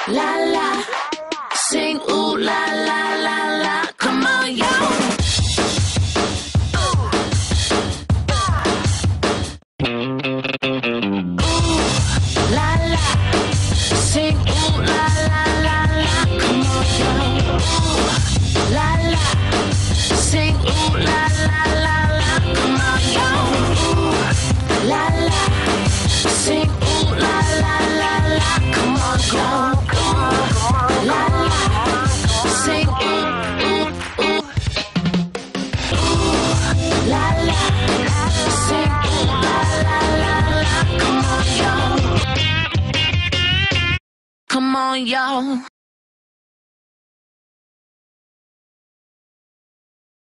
La la, sing ooh la la la la. Come on, yo. La la, sing ooh la la la la. Come on, yo. La la, sing ooh la la la la. Come on, yo. La la, sing ooh la la la la. Come on, yo. La la, sing ooh ooh ooh. La la, sing ooh la la la la. Come on, yo. Come on, yo.